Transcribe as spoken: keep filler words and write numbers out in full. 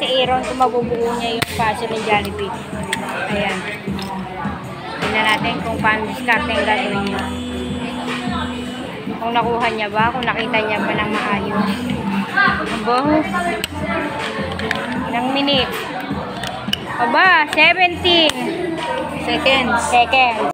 Aaron kung mabubuo niya yung puzzle ng Jollibee. Ayan. Tingnan natin kung paano diskarte yung gagawin niya. Kung nakuha niya ba, kung nakita niya ba ng maayos. Aba, ilang minutes? Aba, seventeen Seconds. seconds.